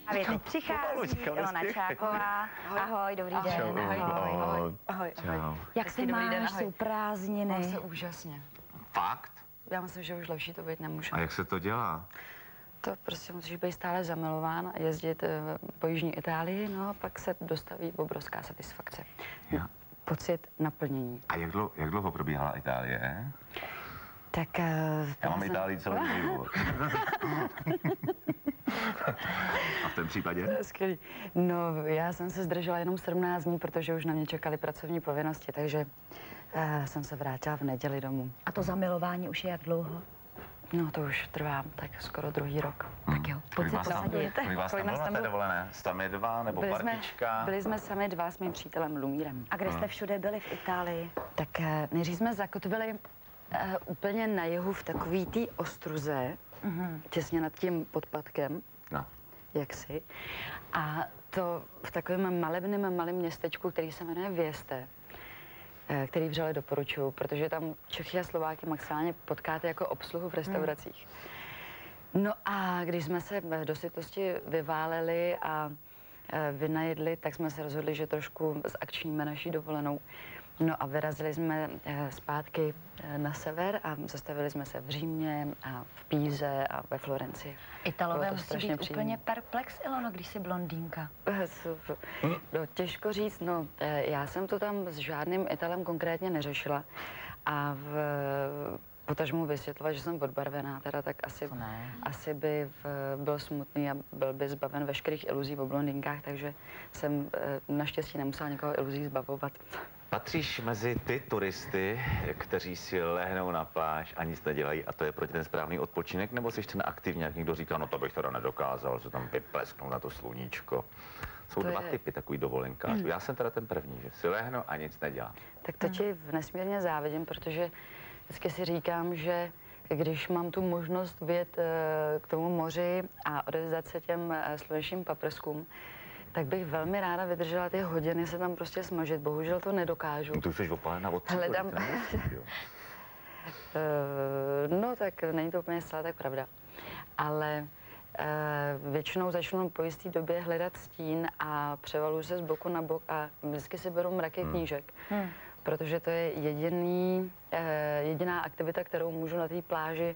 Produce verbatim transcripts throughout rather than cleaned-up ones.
A teď přichází Ilona Čáková. Ahoj, dobrý den. Čau, Ahoj, ahoj, ahoj. ahoj. Ahoj. Jak se máš, jsou prázdniny? Mám se úžasně. Fakt? Já myslím, že už lepší to být nemůže. A jak se to dělá? To prostě musíš být stále zamilován a jezdit po jižní Itálii, no a pak se dostaví obrovská satisfakce. Já. Pocit naplnění. A jak dlouho, jak dlouho probíhala Itálie? Tak... Uh, Já mám jsem... Itálii celý život. A v tom případě? Skvělý. No, já jsem se zdržela jenom sedmnáct dní, protože už na mě čekaly pracovní povinnosti, takže uh, jsem se vrátila v neděli domů. A to zamilování už je jak dlouho? No, to už trvá tak skoro druhý rok. Hmm. Tak jo, pojď se posadit. Kolik vás tam bylo na té dovolené? Sami dva nebo byli partička? Jsme, byli jsme sami dva s mým přítelem Lumírem. A kde jste všude byli v Itálii? Tak uh, nejdřív jsme zakotvili uh, úplně na jihu v takový té ostruze, mm-hmm. těsně nad tím podpadkem. No. Jaksi. A to v takovém malebném malém městečku, který se jmenuje Věste, který vřele doporučuju, protože tam Čechy a Slováky maximálně potkáte jako obsluhu v restauracích. No a když jsme se do sytosti vyváleli a vynajedli, tak jsme se rozhodli, že trošku zakčníme naší dovolenou. No a vyrazili jsme zpátky na sever a zastavili jsme se v Římě a v Píze a ve Florencii. Italové musí být příjemný. Úplně perplex, Ilono, když jsi blondýnka. No, těžko říct, no, já jsem to tam s žádným Italem konkrétně neřešila a v, potažmu vysvětlila, že jsem odbarvená, teda tak asi, asi by v, byl smutný a byl by zbaven veškerých iluzí o blondýnkách, takže jsem naštěstí nemusela někoho iluzí zbavovat. Patříš mezi ty turisty, kteří si lehnou na pláž a nic nedělají a to je pro tě ten správný odpočinek, nebo jsi ten aktivní, jak někdo říká, no to bych teda nedokázal, že tam vyplesknou na to sluníčko. Jsou to dva je... typy takový dovolenkářů. Mm. Já jsem teda ten první, že si lehnu a nic nedělám. Tak to ti nesmírně závidím, protože vždycky si říkám, že když mám tu možnost vyjet k tomu moři a odevzdat se těm slunečním paprskům, tak bych velmi ráda vydržela ty hodiny se tam prostě smažit. Bohužel to nedokážu. No, ty už jsi opálená od Hledám... uh, no tak není to úplně zcela tak pravda. Ale uh, většinou začnu po jisté době hledat stín a převaluju se z boku na bok a vždycky si beru mraky hmm. knížek. Hmm. Protože to je jediný, uh, jediná aktivita, kterou můžu na té pláži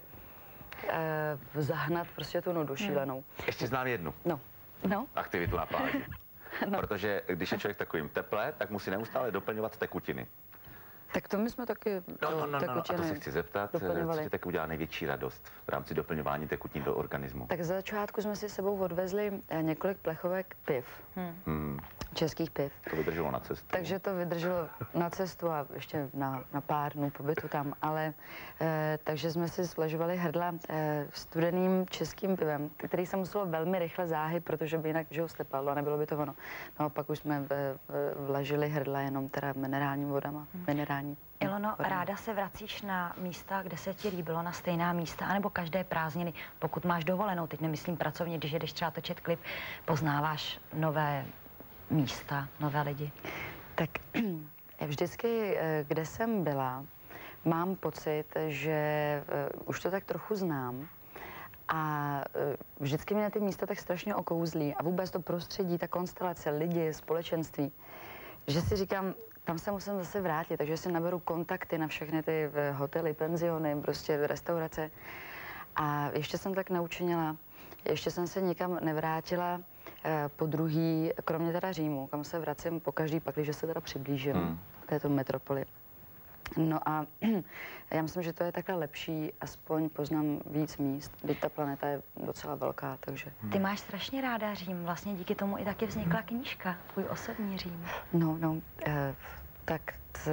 uh, zahnat prostě tu nudu šílenou. Hmm. Ještě znám jednu. No. No. Aktivitu na pláži. No. Protože když je člověk takovým teple, tak musí neustále doplňovat tekutiny. Tak to my jsme taky no, no, no, no, a to se chci zeptat, co ti tak udělá největší radost v rámci doplňování tekutin do organismu? Tak za začátku jsme si s sebou odvezli několik plechovek piv. Hmm. Hmm. Českých piv. To vydrželo na cestu. Takže to vydrželo na cestu a ještě na, na pár dnů pobytu tam, ale eh, takže jsme si svlažovali hrdla eh, studeným českým pivem, který se muselo velmi rychle záhyt, protože by jinak, že ho stepadlo a nebylo by to ono. No a pak už jsme v, v, vlažili hrdla jenom teda minerální vodama, hmm. minerální. Ilono, ráda se vracíš na místa, kde se ti líbilo, na stejná místa, anebo každé prázdniny, pokud máš dovolenou, teď nemyslím pracovně, když jedeš třeba točit klip, poznáváš nové místa, nové lidi? Tak vždycky, kde jsem byla, mám pocit, že už to tak trochu znám a vždycky mě ty místa tak strašně okouzlí a vůbec to prostředí, ta konstelace, lidi, společenství, že si říkám, tam se musím zase vrátit, takže si naberu kontakty na všechny ty hotely, penziony, prostě restaurace. A ještě jsem tak neučinila, ještě jsem se nikam nevrátila eh, po druhý, kromě teda Římu, kam se vracím po každý pak, když se teda přiblížím hmm. k této metropoli. No a já myslím, že to je takhle lepší, aspoň poznám víc míst, teď ta planeta je docela velká, takže... Ty máš strašně ráda Řím, vlastně díky tomu i taky vznikla knížka, tvůj osobní Řím. No, no, eh, tak t,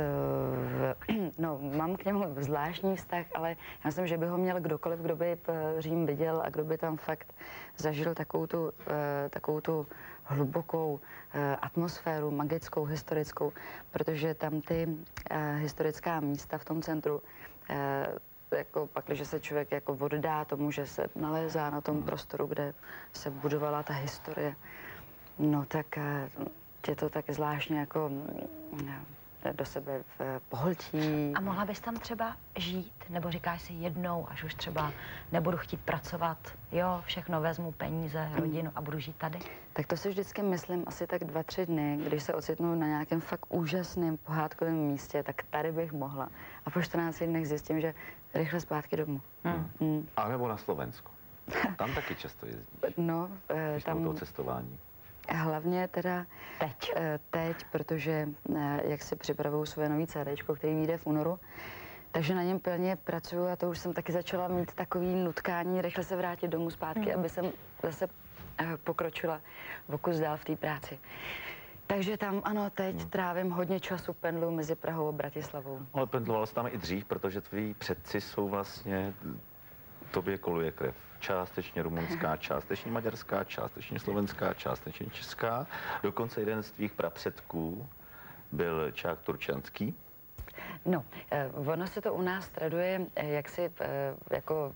no, mám k němu zvláštní vztah, ale já myslím, že by ho měl kdokoliv, kdo by Řím viděl a kdo by tam fakt zažil takovou tu, takovou tu hlubokou atmosféru, magickou, historickou, protože tam ty historická místa v tom centru, jako pak, když se člověk jako oddá tomu, že se nalézá na tom prostoru, kde se budovala ta historie, no tak je to tak zvláštně jako do sebe v pohltí. A mohla bys tam třeba žít? Nebo říkáš si jednou, až už třeba nebudu chtít pracovat, jo, všechno vezmu, peníze, rodinu a budu žít tady? Tak to si vždycky myslím asi tak dva, tři dny, když se ocitnu na nějakém fakt úžasném pohádkovém místě, tak tady bych mohla. A po čtrnácti dnech zjistím, že rychle zpátky domů. Hmm. Hmm. A nebo na Slovensku. Tam taky často jezdíš. No, eh, tam... toho cestování. Hlavně teda teď, teď protože jak si připravuju svoje nový cédéčko, který vyjde v únoru, takže na něm plně pracuju a to už jsem taky začala mít takový nutkání, rychle se vrátit domů zpátky, hmm. aby jsem zase pokročila o kus dál v té práci. Takže tam, ano, teď hmm. trávím hodně času pendlu mezi Prahou a Bratislavou. Ale pendlovala jsi tam i dřív, protože tví předci jsou vlastně, tobě koluje krev. Částečně rumunská, částečně maďarská, částečně slovenská, částečně česká. Dokonce jeden z tvých prapředků byl Čák Turčanský. No, eh, ono se to u nás traduje eh, jaksi eh, jako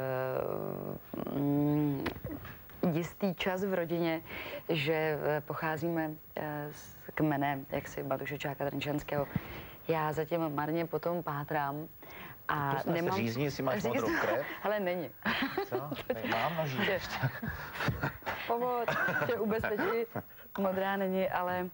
eh, mm, jistý čas v rodině, že eh, pocházíme eh, z kmene jaksi Matuše Čáka Trenčanského. Já zatím marně potom pátrám. A to nemám... řízní, jestli máš modrou krev? Ale není. Co? Mám noží. Pomoc, tě ubezpečí, modrá není, ale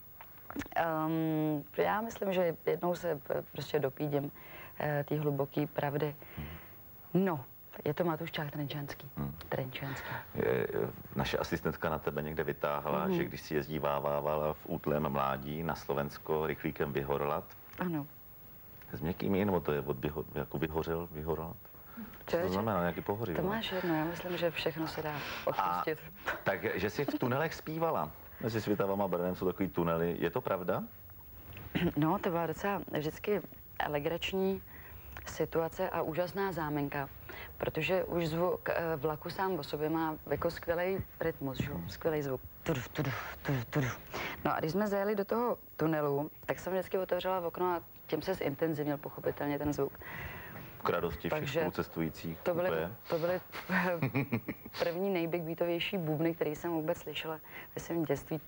um, já myslím, že jednou se prostě dopídím uh, té hluboké pravdy. No, je to Matuš Čák Trenčanský. Hmm. Trenčanský. Je, naše asistentka na tebe někde vytáhla, hmm. že když si jezdívávala v útlém mládí na Slovensko rychlíkem Vyhorlat. Ano. S měkkými, nebo to je od vyho, jako vyhořel, vyhorlat? Co to znamená, nějaký pohoří? To máš jedno, já myslím, že všechno se dá odpustit. Takže jsi v tunelech zpívala. Mezi Svitavama a Brnem jsou takový tunely. Je to pravda? No, to byla docela vždycky legrační situace a úžasná záminka, protože už zvuk vlaku sám o sobě má jako skvělý rytmus, že? Skvělý zvuk. Tuduf, tuduf, tuduf, tuduf. No a když jsme zajeli do toho tunelu, tak jsem vždycky otevřela v okno a tím se zintenzivnil pochopitelně ten zvuk. K radosti všech spolucestujících. To byly, to byly první nejbigbeatovější bubny, který jsem vůbec slyšela ve svém dětství.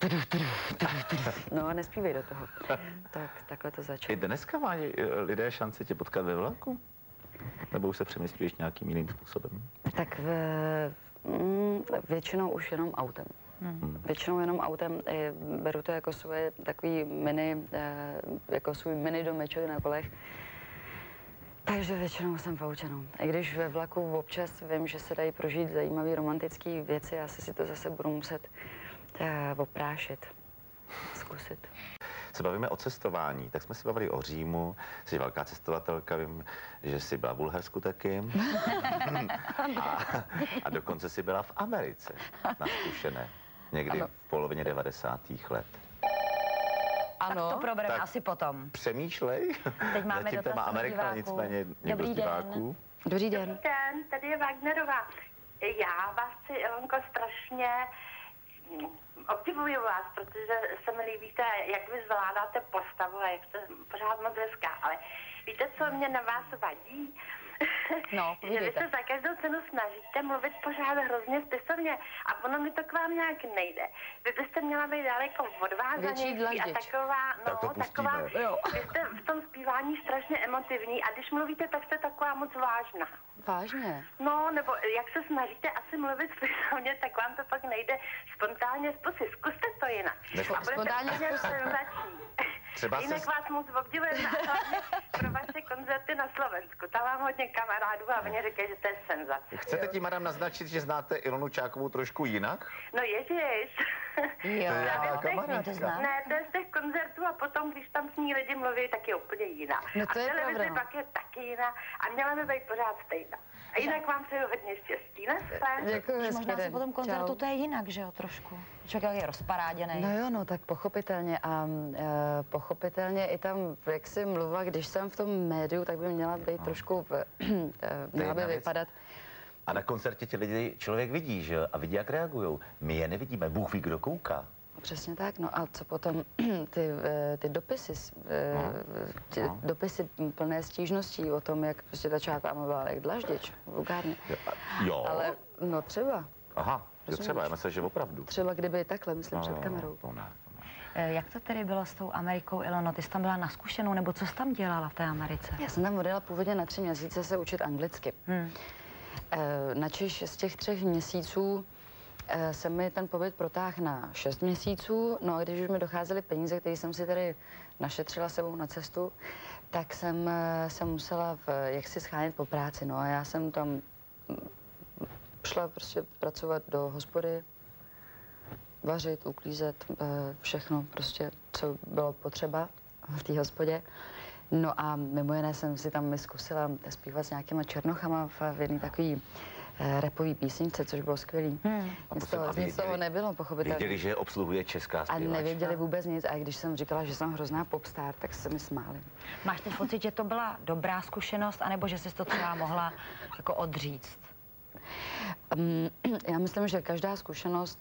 No a nespívej do toho. Tak, takhle to začalo. I dneska mají lidé šanci tě potkat ve vlaku? Nebo už se přemysťuješ nějakým jiným způsobem? Tak v, mm, většinou už jenom autem. Hmm. Většinou jenom autem. Beru to jako svoje takový mini, jako svůj mini domeček na kolech. Takže většinou jsem v autě, no. I když ve vlaku občas vím, že se dají prožít zajímavé romantické věci, asi si to zase budu muset uh, oprášit, zkusit. Se bavíme o cestování, tak jsme si bavili o Římu, jsi velká cestovatelka, vím, že jsi byla v Bulharsku taky. a, a dokonce jsi byla v Americe, na zkušené, někdy ano. v polovině devadesátých let. Ano. Tak to probereme tak asi potom. Přemýšlej. Teď máme zatím téma Amerika, nicméně někdo z diváků. Dobrý den. Dobrý den, tady je Wagnerová. Já vás chci, Ilonko, strašně obdivuji vás, protože se mi líbíte, jak vy zvládáte postavu a jak jste pořád moc hezká, ale víte, co mě na vás vadí? No, že vy se za každou cenu snažíte mluvit pořád hrozně spisovně a ono mi to k vám nějak nejde. Vy byste měla být daleko odvázanější a taková, no, taková, vy jste v tom zpívání strašně emotivní a když mluvíte, tak jste taková moc vážná. Vážně? No, nebo jak se snažíte asi mluvit spisovně, tak vám to pak nejde spontánně z pusy. Zkuste to jinak. A spontánně z pusy. Třeba jinak se... vás moc obdivujeme a hlavně pro vaše koncerty na Slovensku. Tam mám hodně kamarádů a oni říkají, že to je senzace. Chcete tím, madam, naznačit, že znáte Ilonu Čákovou trošku jinak? No ježiš. Jo, to ne, to je z těch koncertů a potom, když tam s ní lidi mluví, tak je úplně jiná. No to a je televize pak je taky jiná a měla by být pořád stejná. A jinak vám přeju hodně štěstí, ne? Děkuji. Možná se po tom koncertu Čau. To je jinak, že jo, trošku. Člověk je rozparáděný. No jo, no tak pochopitelně a e, pochopitelně i tam, jak si mluva, když jsem v tom médiu, tak by měla být no. trošku, e, měla by vypadat. A na koncertě ti lidi člověk vidí, že a vidí, jak reagujou. My je nevidíme, Bůh ví, kdo kouká. Přesně tak, no a co potom ty, ty dopisy, no. ty no. dopisy plné stížností o tom, jak prostě ta Čáková mluvila jak dlaždič, vulgárně. Jo. Ale no třeba. Aha, jo třeba, já myslím, že opravdu. Třeba kdyby takhle, myslím, no, před kamerou. To ne, to Jak to tedy bylo s tou Amerikou, Ilono? Ty jsi tam byla na zkušenou, nebo co jsi tam dělala v té Americe? Já jsem tam odjela původně na tři měsíce se učit anglicky. Hmm. Načež z těch třech měsíců se mi ten pobyt protáhl na šest měsíců, no a když už mi docházely peníze, které jsem si tady našetřila sebou na cestu, tak jsem se musela v, jak si schánit po práci, no a já jsem tam šla prostě pracovat do hospody, vařit, uklízet, všechno prostě, co bylo potřeba v té hospodě. No a mimo jiné jsem si tam zkusila zpívat s nějakýma černochama v jedné takový rapový písničce, což bylo skvělý. Hmm. Nic toho, nic toho nebylo, pochopitelně. Věděli, že obsluhuje česká zpěvačka. A nevěděli vůbec nic. A když jsem říkala, že jsem hrozná popstar, tak se mi smáli. Máš teď pocit, že to byla dobrá zkušenost, anebo že jsi to třeba mohla jako odříct? Um, já myslím, že každá zkušenost,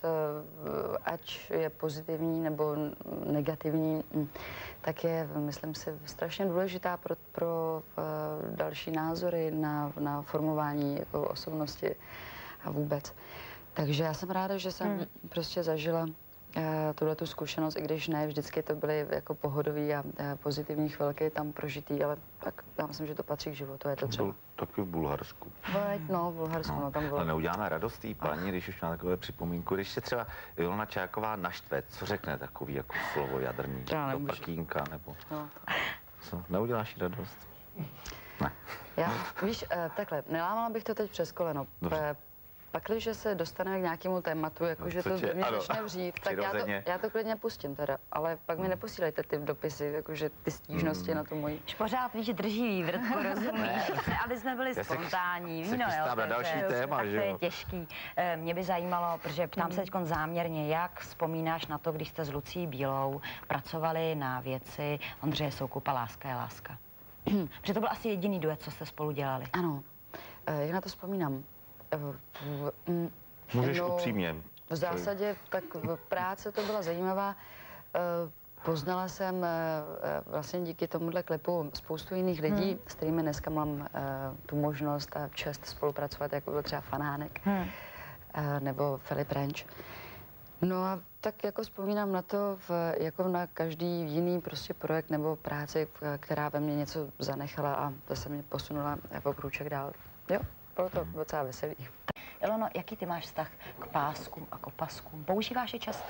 ať je pozitivní nebo negativní, tak je, myslím si, strašně důležitá pro, pro uh, další názory na, na formování jako osobnosti a vůbec. Takže já jsem ráda, že jsem hmm. prostě zažila uh, tuhletu zkušenost, i když ne vždycky to byly jako pohodový a uh, pozitivní chvilky tam prožitý, ale tak já myslím, že to patří k životu, je to třeba. Taky v Bulharsku. No, v Bulharsku, no, no tam bylo. Ale neuděláme radost té paní, když už má takové připomínku, když se třeba Ilona Čáková naštve, co řekne takový jako slovo jadrný, do prkínka, nebo no. Co, neuděláš radost? Ne. Já, víš, takhle, nelámala bych to teď přes koleno. Pakliže se dostaneme k nějakému tématu, jakože to mě začne vřít, tak já to, já to klidně pustím teda, ale pak mi neposílejte ty dopisy, jakože ty stížnosti mm. na tu moji. Už pořád víš, drží vrtku, rozumíš, aby jsme byli spontánní, víno, jo, to, další to, téma, že jo? To je těžký. Mě by zajímalo, protože ptám se teď záměrně, jak vzpomínáš na to, když jste s Lucí Bílou pracovali na věci Ondřeje Soukupa Láska je láska. Protože to byl asi jediný duet, co jste spolu dělali. Ano, jak na to vzpomínám. Můžeš no, upřímně. V zásadě tak v práci to byla zajímavá. Poznala jsem vlastně díky tomuhle klipu spoustu jiných lidí, hmm. s kterými dneska mám tu možnost a čest spolupracovat, jako byl třeba Fanánek hmm. nebo Filip Renč. No a tak jako vzpomínám na to, v, jako na každý jiný prostě projekt nebo práci, která ve mně něco zanechala a zase mě posunula jako průček dál. Jo. Bylo to docela veselý. Ilono, jaký ty máš vztah k páskům a k opaskům? Používáš je často?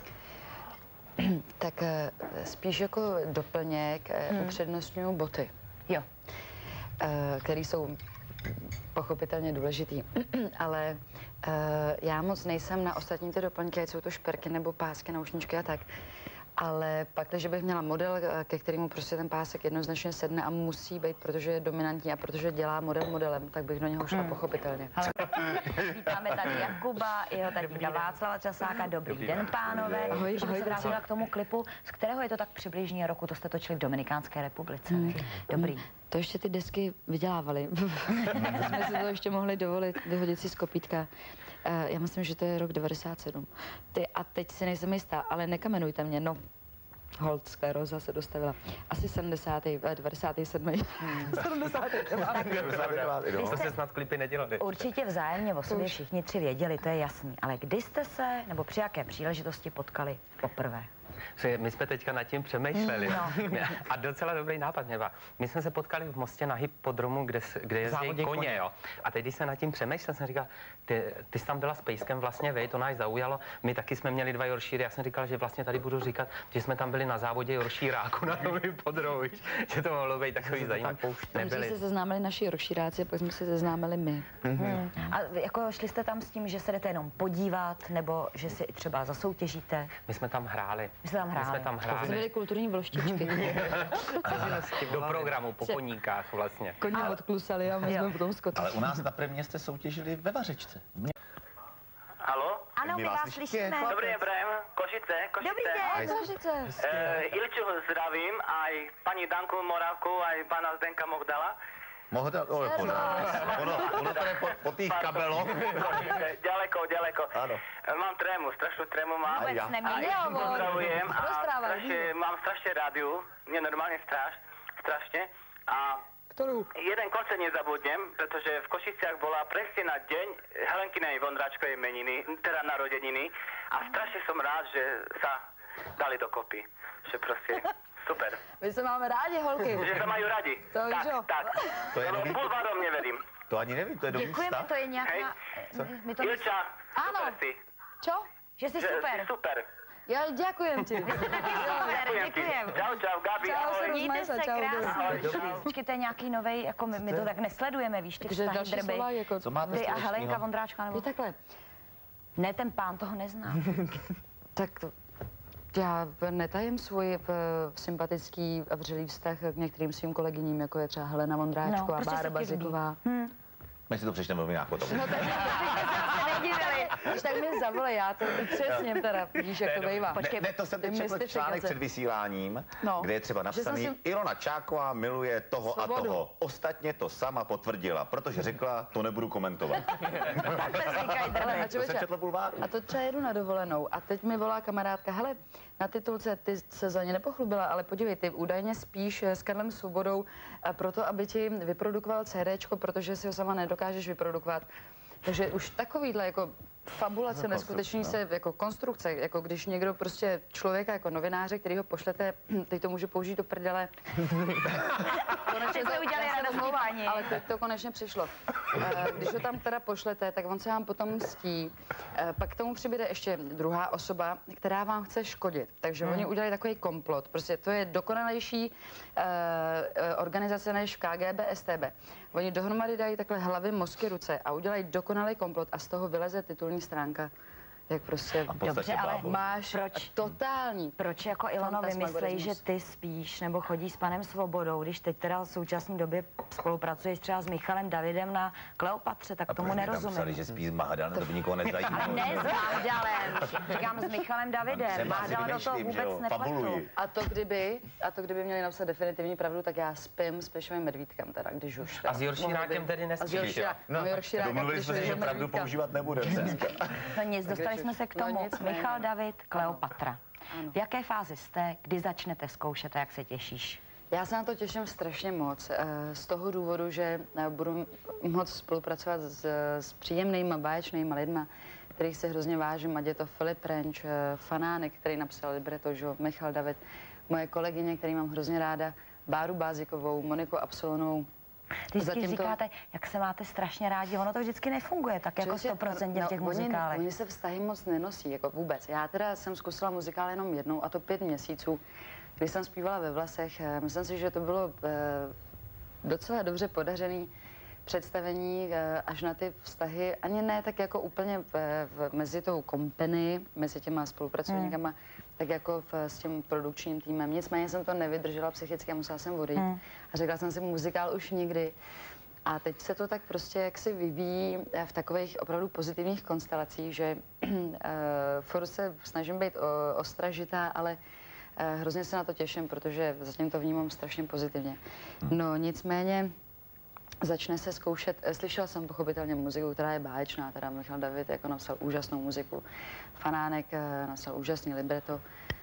Tak spíš jako doplněk hmm. upřednostňuju boty. Jo. Které jsou pochopitelně důležitý. Ale já moc nejsem na ostatní ty doplňky, ať jsou to šperky nebo pásky, naušničky a tak. Ale pak, když bych měla model, ke kterému prostě ten pásek jednoznačně sedne a musí být, protože je dominantní a protože dělá model modelem, tak bych do něho šla hmm. pochopitelně. Ale vítáme tady Jakuba, jeho tatíka Václava Časáka. Dobrý, Dobrý den, pánové. Ahoj, Když bych se vrátila k tomu klipu, z kterého je to tak přibližně roku, to jste točili v Dominikánské republice. Hmm. Dobrý. Hmm. To ještě ty desky vydělávali. Jsme si to ještě mohli dovolit, vyhodit si z kopítka. Uh, já myslím, že to je rok devadesát sedm. Ty, a teď si nejsem jistá, ale nekamenujte mě, no. Hold, skleróza se dostavila. Asi sedmdesátý, devadesátý sedmý Hmm. sedmdesátý To se snad klipy nedělali. Určitě vzájemně o sobě všichni tři věděli, to je jasný. Ale kdy jste se, nebo při jaké příležitosti potkali poprvé? My jsme teďka nad tím přemýšleli. No. A docela dobrý nápad mě byl. My jsme se potkali v Mostě na hypodromu, kde, kde jezdí koně, koně, jo. A teď, když jsem nad tím přemýšlel, jsem říkal, ty, ty jsi tam byla s Pejskem vlastně, vej, to nás zaujalo. My taky jsme měli dva Yorkshire, já jsem říkal, že vlastně tady budu říkat, že jsme tam byli na závodě Yorkshiráku na tom hypodromu, že to mohlo být takový zajímavý. Tam jsme se seznámili naši Yorkshiráci, pak jsme se seznámili my. Mm-hmm. Hmm. A jako šli jste tam s tím, že se jdete jenom podívat, nebo že si třeba zasoutěžíte? My jsme tam hráli. My jsme tam hráli. My jsme tam hráli. To byly kulturní vloštičky. Do programu po koníkách vlastně. Koně odklusali a my jsme potom skotili. Ale u nás na první jste soutěžili ve Vařečce. Haló? Ano, my vás slyšíme. Dobrý Ebrem, Košice, Košice. Dobrý den, Košice. Uh, Ilču zdravím, aj paní Danku Moravku, aj pana Zdenka Mohdala. Mohda, oh, ono, ono, ono to je po, po tých kabeloch. Ďaleko, ďaleko. Áno. Mám trému, strašnú trému mám. Vôbec ja. neměli. A pozdravujem a strašne, mám strašne rádiu, mne normálne straš, strašne. A Ktorú? jeden koncert nezabudnem, pretože v Košiciach bola presne na deň Helenkinej Vondráčkovej meniny, teda narodeniny. A strašne som rád, že sa dali dokopy. Že prostě super. My se máme rádi, holky. Že se mají rádi. To tak, jo. tak. To je nový... Půl mě vedím. To ani nevím, to je nový Děkujeme, vztah. to je nějaká... Hej. My to... Ilča, Ano. super jsi. Čo? Že jsi Že super. jsi super. Já děkujem ti. Super, děkujem. Čau, čau, Gabi, Čau, ahoj. Mějte se Čau, krásně. Počkej, to je nějaký novej, jako my, my to tak nesledujeme, víš, ty Takže vztahy další drby. slova jako... Co máte Vy a společného? Helenka Vondráčka, nebo... Je takhle. Ne, ten pán toho nezná. Tak to, já netajím svůj uh, sympatický a vřelý vztah k některým svým kolegyním, jako je třeba Helena Vondráčková, No, prostě Bára se ti Baziková. Hm. My si to přečteme v jinak potom. No tak Když tak mi zavolej, já to upřesním teda, víš, jak to bývá. Ne, ne, to jsem teď četl článek před vysíláním, No. kde je třeba napsaný, jsem si- Ilona Čáková miluje toho Svobodu. a toho. Ostatně to sama potvrdila, protože řekla, to nebudu komentovat. Takhle říkají Ale, drby. a, To jsem člověče, četl v bulváru. a to třeba jedu na dovolenou a teď mi volá kamarádka, hele, na titulce ty se za ně nepochlubila, ale podívej, ty údajně spíš s Karlem Svobodou a proto, aby ti vyprodukoval CDčko, protože si ho sama nedokážeš vyprodukovat. Takže už takovýhle jako fabulace, No, neskuteční konstrukce, se jako konstrukce, jako když někdo prostě člověka jako novináře, který ho pošlete, teď to může použít do prdele. Konečně Teď jsme udělali já se radostný omlouvám, paní. ale teď to konečně přišlo. Eh, Když ho tam teda pošlete, tak on se vám potom mstí. Eh, Pak k tomu přibude ještě druhá osoba, která vám chce škodit. Takže Hmm. oni udělali takový komplot. Prostě to je dokonalejší eh, eh, organizace než v K G B, S T B. Oni dohromady dají takhle hlavy, mozky, ruce a udělají dokonalý komplot a z toho vyleze titulní stránka. Jak prostě A v podstatě Dobře, ale blábol. máš Proč? totální. Proč jako Ilono vymyslej, Fantasmagorismus. že ty spíš nebo chodí s panem Svobodou, když teď teda v současné době spolupracuješ třeba s Michalem Davidem na Kleopatře, tak A tomu proč mi tam nerozumím. psali, že spí s Mahadanem, to by nikoho nezajímalo. Ale ne s Mahdalem, říkám s Michalem Davidem. Třeba si Mahdal do toho vymýšlím, že jo, vůbec nepletu. fabuluji. A to kdyby, a to kdyby měli napsat definitivní pravdu, tak já spím s Pešovým medvídkem teda, když už. A s Joršírákem tedy nespíš? nespíš, A s Joršírákem, No, no, Joršíráka, domluvili jsme se, že pravdu medvídka. používat nebudeme. No nic, dostali jsme se k No tomu. nic, ne, Michal no. David, Kleopatra. Ano. V jaké fázi jste, kdy začnete zkoušet a jak se těšíš? Já se na to těším strašně moc, eh, z toho důvodu, že eh, budu moc spolupracovat s, s příjemnýma, báječnýma lidma, kterých se hrozně vážím, ať je to Filip Renč, eh, Fanánek, který napsal libreto, že? Michal David, moje kolegyně, který mám hrozně ráda, Báru Bázikovou, Moniku Absolonou. Ty vždycky Zatím to- říkáte, jak se máte strašně rádi, ono to vždycky nefunguje tak jako Člověče, sto procent v těch no, muzikálech. Oni, oni se vztahy moc nenosí, jako vůbec. Já teda jsem zkusila muzikál jenom jednou, a to pět měsíců, kdy jsem zpívala ve Vlasech. Eh, Myslím si, že to bylo eh, docela dobře podařený představení eh, až na ty vztahy, ani ne tak jako úplně v, v, mezi tou company, mezi těma spolupracovníkama, hmm. tak jako v, s tím produkčním týmem. Nicméně jsem to nevydržela psychicky a musela jsem odejít. Hmm. A řekla jsem si, muzikál už nikdy. A teď se to tak prostě jaksi vyvíjí v takových opravdu pozitivních konstelacích, že uh, furt se snažím být o, ostražitá, ale uh, hrozně se na to těším, protože zatím to vnímám strašně pozitivně. No nicméně začne se zkoušet, slyšela jsem pochopitelně muziku, která je báječná, teda Michal David jako napsal úžasnou muziku, Fanánek uh, napsal úžasný libreto.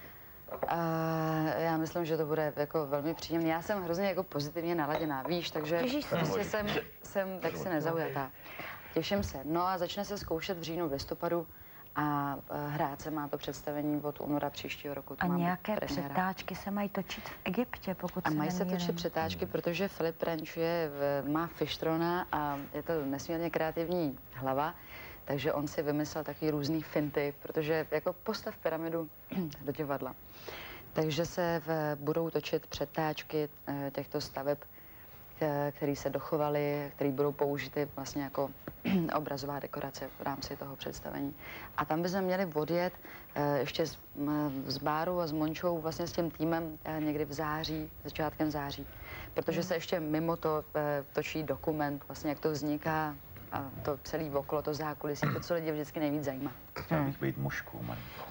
A já myslím, že to bude jako velmi příjemné. Já jsem hrozně jako pozitivně naladěná, víš, takže Těšíš se? prostě jsem, jsem tak si nezaujatá. Těším se. No a začne se zkoušet v říjnu, v listopadu a eh, hrát se má to představení od února příštího roku. To A mám nějaké premiéra. přetáčky se mají točit v Egyptě, pokud A se mají se nemýlím. točit přetáčky, protože Filip Renč je v, má fištrona a je to nesmírně kreativní hlava, takže on si vymyslel taky různý finty, protože jako postav pyramidu do divadla. Takže se v, budou točit přetáčky eh, těchto staveb, eh, které se dochovaly, které budou použity vlastně jako obrazová dekorace v rámci toho představení. A tam bychom měli odjet eh, ještě s, m, s Bárou a s Mončou, vlastně s tím týmem eh, někdy v září, začátkem září. Protože se ještě mimo to eh, točí dokument, vlastně jak to vzniká a to celý okolo, to zákulisí, to, co lidi vždycky nejvíc zajímá. Chtěl bych být mužkou, malinko.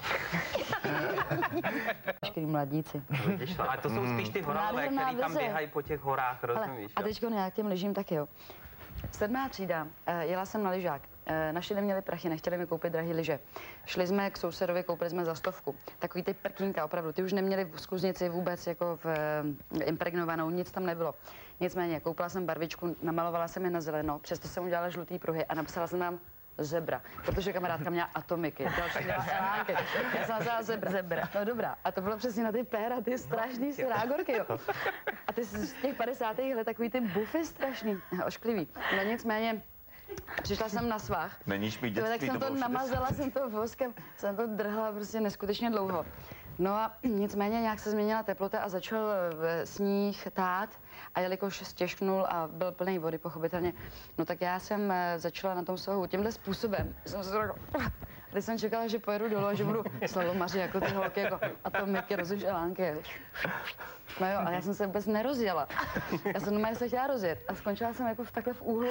Všichni mladíci. Vidíš to? A to jsou spíš ty horálové, Nádherná který tam vize. běhají po těch horách, Hele, rozumíš? a jo? teďko nějak těm lyžím taky, jo. Sedmá třída, eh, jela jsem na lyžák. Eh, naši neměli prachy, nechtěli mi koupit drahý lyže. Šli jsme k sousedovi, koupili jsme za stovku. Takový ty prkínka, opravdu, ty už neměli v skluznici vůbec jako v, eh, impregnovanou, nic tam nebylo. Nicméně, koupila jsem barvičku, namalovala jsem je na zeleno, přesto jsem udělala žlutý pruhy a napsala jsem tam zebra, protože kamarádka měla atomiky, další měla elánky. Já jsem nazvala zebra. zebra. No dobrá, a to bylo přesně na ty péra, ty strašný srágorky, jo. A ty z těch padesátých let takový ty bufy strašný, ošklivý. No nicméně, přišla jsem na svah. Není špít dětství, tak jsem to to namazala, jsem to voskem, jsem to drhla prostě neskutečně dlouho. No a nicméně nějak se změnila teplota a začal sníh tát a jelikož stěžknul a byl plný vody pochopitelně, no tak já jsem začala na tom svahu tímhle způsobem. Jsem se tak... Teď jsem čekala, že pojedu dolů a že budu slalomaři jako ty holky, jako atomiky, rozumíš, elánky. No jo, ale já jsem se vůbec nerozjela. Já jsem normálně se chtěla rozjet a skončila jsem jako v takhle v úhlu.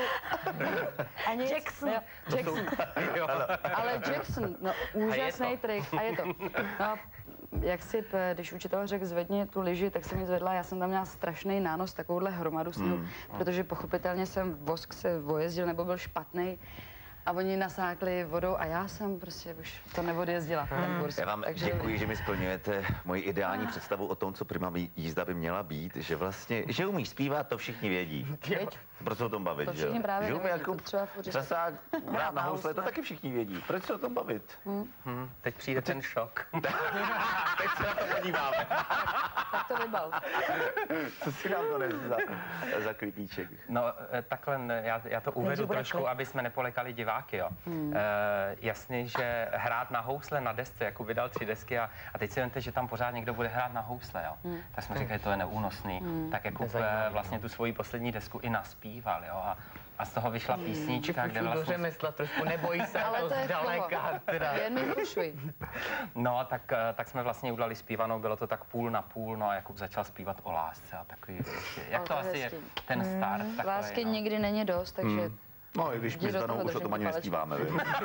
A nic, Jackson. Jo, Jackson. Ale Jackson, no úžasný trik. A je to. No, jak si, když učitel řekl zvedni tu lyži, tak jsem ji zvedla, já jsem tam měla strašný nános, takovouhle hromadu sněhu, mm. protože pochopitelně jsem vosk se vojezdil nebo byl špatný. A oni nasákli vodou a já jsem prostě už to neodjezdila, ten kurz. Já vám Takže... děkuji, že mi splňujete moji ideální představu o tom, co prima jízda by měla být, že vlastně, že umíš zpívat, to všichni vědí. Proč se o tom bavit, to že jo? Že umí jako přesák hrát na housle, to taky všichni vědí. Proč se o tom bavit? Hmm. Hmm. Teď přijde ten šok. Teď se na to podíváme. Tak to vybal. Co si nám to nezí za, za kvitíček? No takhle, já, já to uvedu trošku, aby jsme nepolekali diváky, jo. Hmm. E, jasně, že hrát na housle na desce, jako vydal tři desky a, a teď si vemte, že tam pořád někdo bude hrát na housle, jo. Hmm. Tak jsme říkali, to je neúnosný. Hmm. Tak jako vlastně tu svoji poslední desku i naspíval, jo. A, a z toho vyšla písnička, hmm. kde vlastně... řemesla trošku, nebojí se, ale to je zdaleka. Jen mi ušuj. No, tak, tak jsme vlastně udělali zpívanou, bylo to tak půl na půl, no a Jakub začal zpívat o lásce a takový věci. Jak to, to asi je ten start? Hmm. Takový, Lásky no. nikdy není dost, takže... Hmm. No, i když my s Danou už o tom ani nespíváme.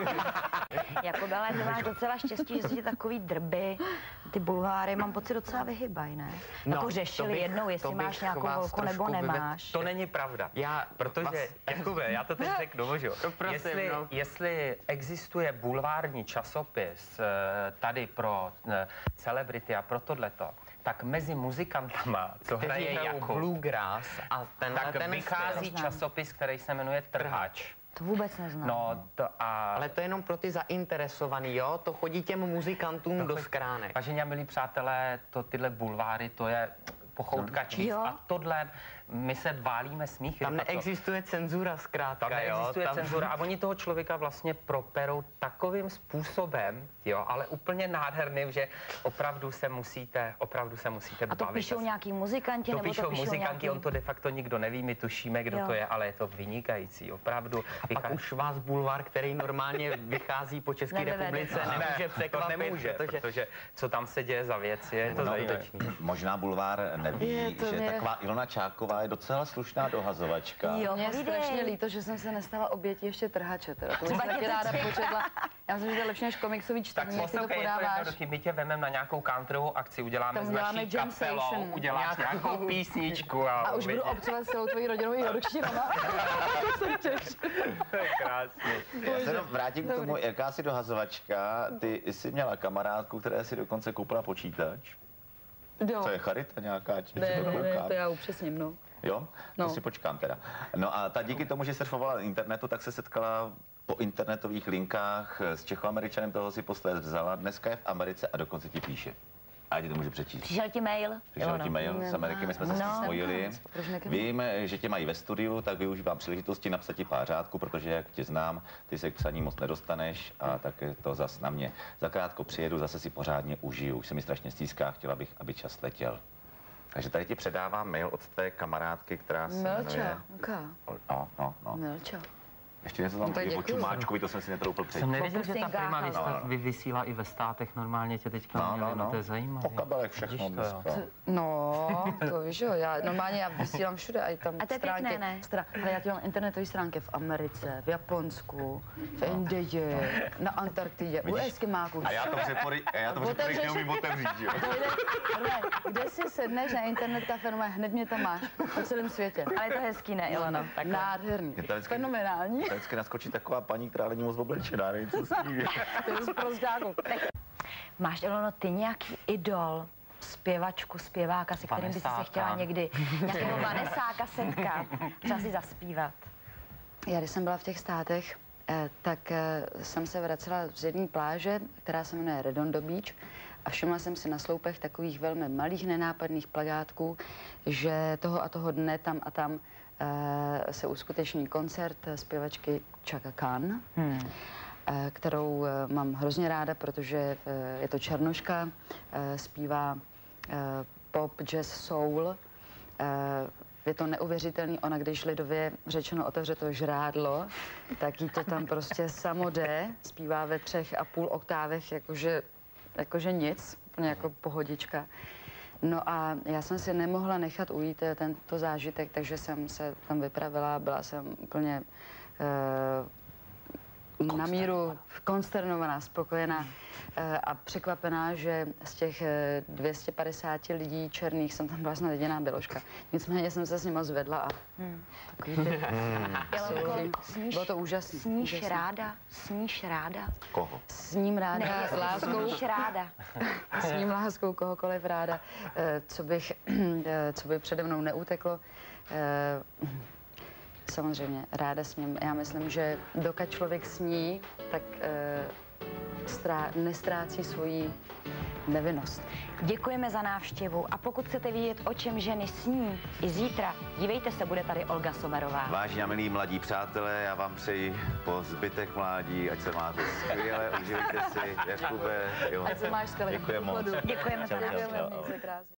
Jako ale ty máš docela štěstí, že si takový drby, ty bulváry, mám pocit, docela vyhybají, ne? No, jako řešili bych, jednou, jestli máš nějakou holku nebo nemáš. To není pravda. Já, protože, vás... Jakube, já to teď řeknu, můžu. Jestli, no. jestli existuje bulvární časopis tady pro celebrity a pro tohleto, tak mezi muzikantama, co hraje jako bluegrass a tenhle tak ten vychází styl. časopis, který se jmenuje Trhač. To vůbec neznám. No, to a... Ale to je jenom pro ty zainteresovaný, jo? To chodí těm muzikantům to do skránek. Vážení a milí přátelé, to tyhle bulváry, to je pochoutka číst a tohle, my se válíme smíchy. Tam neexistuje cenzura zkrátka, Tam neexistuje jo? Tam... cenzura a oni toho člověka vlastně properou takovým způsobem, jo, ale úplně nádherným, že opravdu se musíte, opravdu se musíte bavit. A to bavit. píšou nějaký muzikanti, to nebo píšou to píšou muzikanti, nějaký... on to de facto nikdo neví, my tušíme, kdo jo. to je, ale je to vynikající, opravdu. A Vychází... pak už vás bulvár, který normálně vychází po České republice, ne, nemůže překvapit, nemůže, protože... protože co tam se děje za věc, je to no, zajímavé. Možná bulvár neví, že mě... taková Ilona Čáková je docela slušná dohazovačka. Jo, mě je strašně líto, že jsem se nestala obětí ještě Trhače. Teda. To bych taky ráda početla. Já myslím, že to je lepší než komiksový čtení, jak ty to podáváš. My tě vememe na nějakou countryovou akci, uděláme s naší kapelou, uděláš nějakou písničku. A, a už budu obcovat celou tvojí rodinou Yorkshirema. To je krásný. Já se vrátím k tomu, jaká jsi dohazovačka. Ty jsi měla kamarádku, která si dokonce koupila počítač. Jo. Co je charita nějaká? Či ne, ne, ne, to já upřesním, no. Jo? No. To si počkám teda. No a ta díky tomu, že surfovala na internetu, tak se setkala po internetových linkách s Čechoameričanem, toho si posléze vzala. Dneska je v Americe a dokonce ti píše. A já ti to můžu přečíst. Přišel ti mail? Přišel jo, ti mail no. z Ameriky, my jsme se no. spojili. Vím, že tě mají ve studiu, tak využívám příležitosti napsat ti pár řádků, protože jak tě znám, ty se k psaní moc nedostaneš a tak je to zas na mě. Zakrátko přijedu, zase si pořádně užiju. Už se mi strašně stýská, chtěla bych, aby čas letěl. Takže tady ti předávám mail od té kamarádky, která se jmenuje... Melča, okay. No, no, no. Melča. Ještě něco tam je o čumáčkovi, to jsem si netroufl předtím. Jsem nevěděl, že ta prima no, no. vysílá i ve státech, normálně tě teďka no, no, no. to je zajímavé. Po kabelech všechno dneska. No, to víš jo, já normálně já vysílám všude, a i tam a to stránky. Pěkné, ne? Strán, ale já dělám internetové stránky v Americe, v Japonsku, v Indii, na Antarktidě, u Eskimáků. A já to přepory, a já to přepory neumím otevřít, jo? Kde si sedneš na internet kafe, hned mě tam máš, po celém světě. Ale je to hezký, ne, Ilona? Nádherný, fenomenální. Vždycky naskočí taková paní, která není moc oblečená, nevím, co s ní. To je z prostáku. Máš, Ilono, ty nějaký idol, zpěvačku, zpěváka, se kterým by si se chtěla někdy nějakého Vanesáka setkat, třeba si zaspívat? Já, když jsem byla v těch státech, tak jsem se vracela z jedné pláže, která se jmenuje Redondo Beach, a všimla jsem si na sloupech takových velmi malých nenápadných plakátků, že toho a toho dne tam a tam se uskuteční koncert zpěvačky Chaka Khan, hmm. kterou mám hrozně ráda, protože je to černoška, zpívá pop, jazz, soul. Je to neuvěřitelný, ona když lidově řečeno otevře to žrádlo, tak jí to tam prostě samo jde, zpívá ve třech a půl oktávech, jakože, jakože nic, úplně jako pohodička. No a já jsem si nemohla nechat ujít tento zážitek, takže jsem se tam vypravila, byla jsem úplně uh, na míru konsternovaná, spokojená uh, a překvapená, že z těch dvě stě padesát lidí černých jsem tam byla snad jediná běložka. Nicméně jsem se s nima zvedla a hmm. takový ty... Hmm. Sníš, bylo to úžasné. Sníš úžasný. ráda, sníš ráda. Koho? S ním ráda, ne, s láskou. Sníš ráda. S ním láskou kohokoliv ráda, co bych, co by přede mnou neuteklo. Samozřejmě, ráda s ním. Já myslím, že dokud člověk sní, tak strá, nestrácí svoji nevinnost. Děkujeme za návštěvu a pokud chcete vědět, o čem ženy sní i zítra, dívejte se, bude tady Olga Sommerová. Vážení a milí mladí přátelé, já vám přeji po zbytek mládí, ať se máte skvěle, užijte si, Jakube. Ať se máš skvěle. Děkujeme moc. Děkujeme za návštěvu.